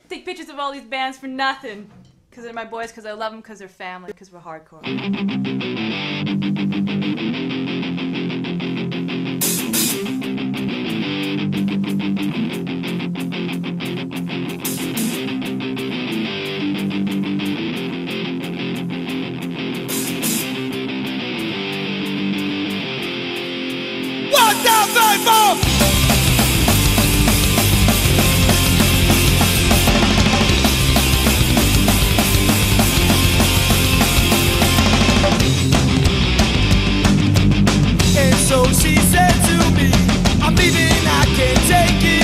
take pictures of all these bands for nothing. Because they're my boys, because I love them, because they're family, because we're hardcore. One, two, three, four. So she said to me, I'm leaving, I can't take it.